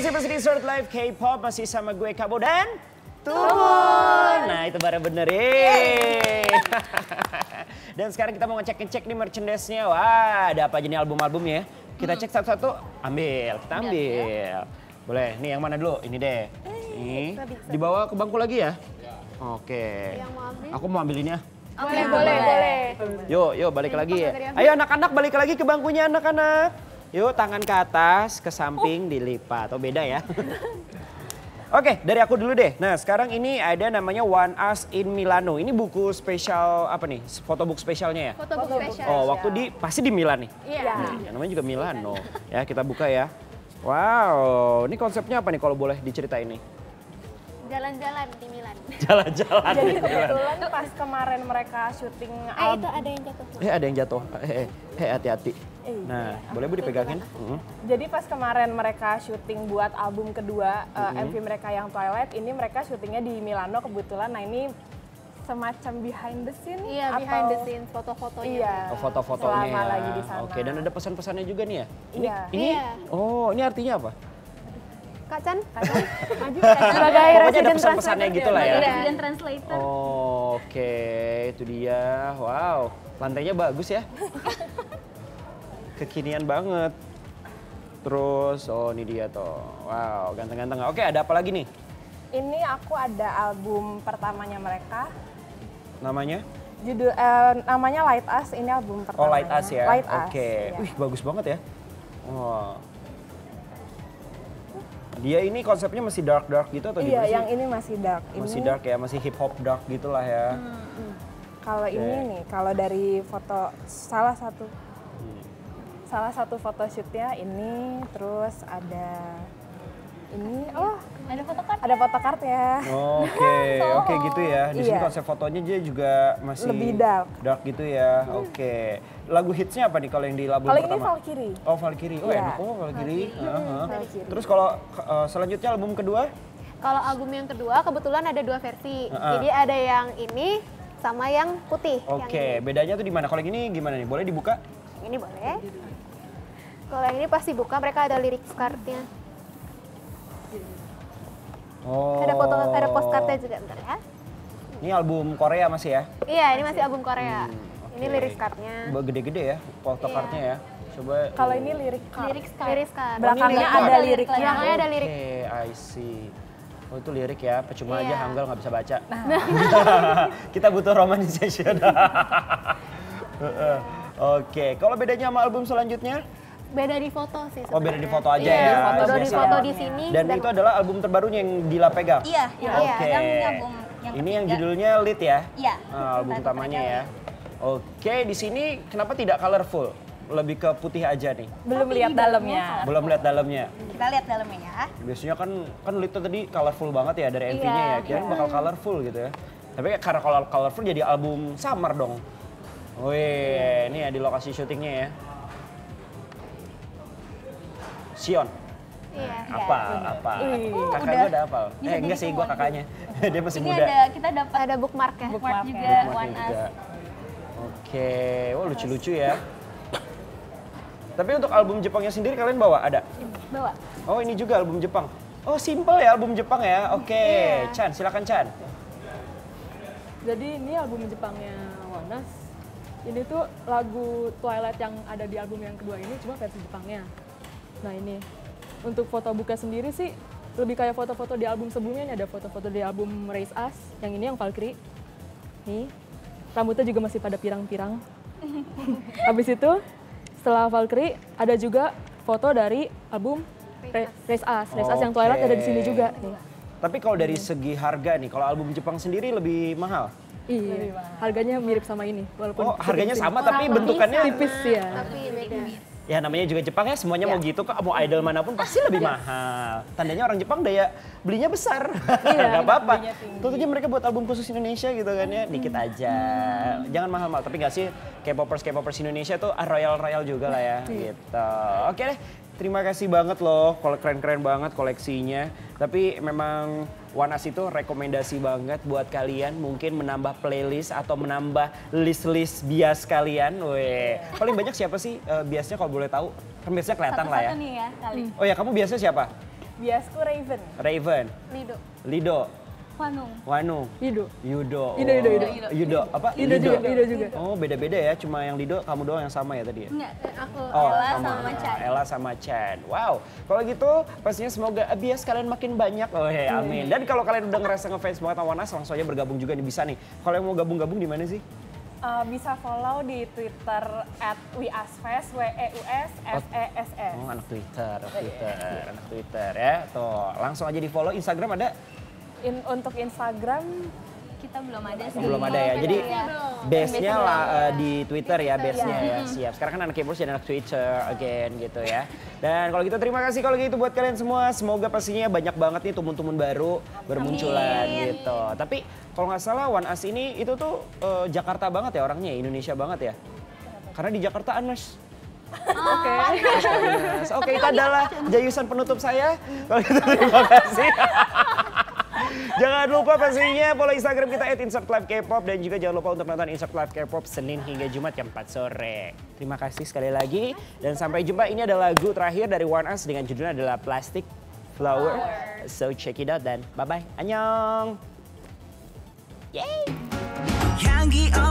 masih di Short Live K-pop, masih sama gue Kabo dan Tumun. Nah itu baru bener. Dan sekarang kita mau ngecek nih merchandise-nya. Wah, ada apa aja nih album-albumnya? Kita cek satu-satu. Kita ambil. Boleh, nih yang mana dulu? Ini deh. Nih, dibawa ke bangku lagi ya? Oke. Aku mau ambil ini ya. Oke, boleh. Yuk balik lagi ya. Ayo anak-anak balik lagi ke bangkunya anak-anak. Yuk tangan ke atas, ke samping, dilipat. Oh beda ya. Oke, dari aku dulu deh. Nah sekarang ini ada namanya One Us in Milano. Ini buku spesial apa nih? Photobook spesialnya ya? Photobook spesial. Oh waktu pasti di Milan nih? Iya. Nah, namanya juga Milano. Ya kita buka ya. Wow, ini konsepnya apa nih kalau boleh diceritain nih? Jalan-jalan di Milan. Jalan-jalan Jadi di Milan. kebetulan pas kemarin mereka syuting Itu ada yang jatuh. Ada yang jatuh. Hati-hati. Nah, boleh Bu dipegangin? Jadi pas kemarin mereka syuting buat album kedua MV mereka yang Twilight, ini mereka syutingnya di Milano kebetulan. Nah ini semacam behind the scene. Iya, behind the scenes, foto-fotonya. Iya. Oh, foto-fotonya Selama ya. lagi di sana. Oke, dan ada pesan-pesannya juga nih ya? Iya. Ini? Iya. Oh, ini artinya apa? Kak Chan, Sebagai Pokoknya ada resident pesan-pesannya gitu lah ya? Resident translator. Oh, oke, itu dia. Wow, lantainya bagus ya. Kekinian banget. Terus, oh ini dia tuh. Wow, ganteng-ganteng. Oke, ada apa lagi nih? Ini aku ada album pertamanya mereka. Namanya? Namanya Light Us, ini album pertamanya. Oh, Light Us ya? Light Us. Oke. Iya. Wih, bagus banget ya. Wah. Dia ini konsepnya masih dark gitu atau Iya, gimana sih? yang ini masih dark. Masih Ini dark ya, masih hip hop dark gitulah ya. kalau ini nih, kalau dari foto salah satu photoshootnya ini, terus ada ini, Ada photocard. ada photocard ya. Oke gitu ya. Di sini Iya. konsep fotonya dia juga masih Lebih dark. Dark gitu ya. Oke. Lagu hitsnya apa nih kalau yang di album Kalau ini pertama? Valkyrie. Oh Valkyrie. Oh Iya. enak. Oh Valkyrie. Valkyrie. Terus kalau selanjutnya album kedua? Kalau album yang kedua kebetulan ada dua versi. Jadi ada yang ini sama yang putih. Yang Oke. Bedanya tuh di mana? Kalau yang ini gimana nih? Boleh dibuka? ini boleh. Kalau yang ini pasti buka, mereka ada lirik cardnya. Oh. Ada postcardnya juga, bentar ya. Ini album Korea masih ya? Iya, ini masih album Korea. Ini Oke. lirik cardnya. Gede-gede ya, photocardnya ya. Coba. Kalau ini lirik card. Lirik card. Belakangnya lirik ada card. liriknya. Belakangnya ada lirik. Oke, I see. Oh itu lirik ya, percuma aja Iya. Hangul nggak bisa baca. Kita butuh romanization. Oke, kalau bedanya sama album selanjutnya? Beda di foto sih. Oh beda di foto aja Iya, ya? Beda di biasa. foto di sini. Dan itu adalah album terbarunya yang Dila pegang? Iya, Oke. yang album yang Ini yang ketiga. judulnya Lit ya? Iya. Album Lagu utamanya ya. Oke, di sini kenapa tidak colorful? Lebih ke putih aja nih. Belum lihat dalamnya. Belum lihat dalamnya. Kita lihat dalamnya ya. Biasanya kan Lit tuh tadi colorful banget ya dari MV-nya ya. Kirain bakal colorful gitu ya. Tapi karena kalau colorful jadi album summer dong. Wih, ini ya di lokasi syutingnya ya. Sion. Iya. Apa? Kakak gue udah hafal. Enggak sih, gue kakaknya. Dia masih Ini muda. kita dapat Ada bookmark ya. bookmark juga Bookmarknya One Us. juga. Oke, wah lucu-lucu ya. Tapi untuk album Jepangnya sendiri kalian bawa? Ada? Bawa. Oh ini juga album Jepang. Oh simple ya album Jepang ya. Oke, Chan silakan Chan. Jadi ini album Jepangnya One Us. Ini tuh lagu Twilight yang ada di album yang kedua ini cuma versi Jepangnya. Nah ini, untuk foto buka sendiri sih lebih kayak foto-foto di album sebelumnya. Ini ada foto-foto di album Raise Us, yang ini yang Valkyrie. Nih, rambutnya juga masih pada pirang-pirang. Habis itu, setelah Valkyrie ada juga foto dari album Raise Us. Raise Us yang Twilight ada di sini juga. Nih. Tapi kalau dari segi harga nih, kalau album Jepang sendiri lebih mahal? Iya, harganya mirip sama ini. Walaupun Oh harganya sedikit sama tapi bentukannya tipis ya. Tapi beda. ya namanya juga Jepang ya semuanya mau gitu kok, mau idol manapun pasti lebih mahal. Tandanya orang Jepang daya belinya besar, nggak apa-apa. Tentunya mereka buat album khusus Indonesia gitu kan ya, dikit aja. Jangan mahal-mahal, tapi nggak sih K-popers Indonesia tuh royal juga lah ya gitu. Oke deh, terima kasih banget loh, keren-keren banget koleksinya. Tapi memang One Us itu rekomendasi banget buat kalian mungkin menambah playlist atau menambah list-list bias kalian. Weh, paling banyak siapa sih biasnya kalau boleh tahu? Kan biasanya kelihatan lah ya. Satu-satu nih ya kali. Oh ya, kamu biasanya siapa? Biasku Raven. Raven. Lido. Wanung. Yudo. Yudo. Yudo. Yudo apa? Yudo juga. Oh, beda-beda ya. Cuma yang Lido kamu doang yang sama ya tadi ya? Enggak, aku Oh, Ella sama sama Chan. Ella sama Chan. Wow. Kalau gitu pastinya semoga bias kalian makin banyak. Oh ya, amin. Dan kalau kalian udah ngerasa ngefans banget sama Wanas, langsung aja bergabung juga nih, bisa nih. Kalau yang mau gabung-gabung di mana sih? Bisa follow di Twitter @weasfest, WEUSFESS. Oh, anak Twitter ya. Tuh, langsung aja di follow. Instagram ada? Untuk Instagram Kita belum ada sih. Oh, belum ada ya. Jadi base-nya di Twitter ya, base-nya ya. Siap. Sekarang kan anak K-popers jadi anak Twitter again gitu ya. Dan kalau gitu terima kasih kalau gitu buat kalian semua. Semoga pastinya banyak banget nih tumun-tumun baru bermunculan gitu. Tapi kalau nggak salah One Us ini itu tuh Jakarta banget ya orangnya, Indonesia banget ya. Karena di Jakarta Anas. Oke, itu adalah jayusan penutup saya. Kalau gitu terima kasih. Jangan lupa pastinya follow Instagram kita @insertlivekpop dan juga jangan lupa untuk nonton Insert Live K-pop Senin hingga Jumat jam 4 sore. Terima kasih sekali lagi dan sampai jumpa. Ini ada lagu terakhir dari One Us dengan judulnya adalah Plastic Flower. So check it out dan bye-bye. Annyeong. Yay!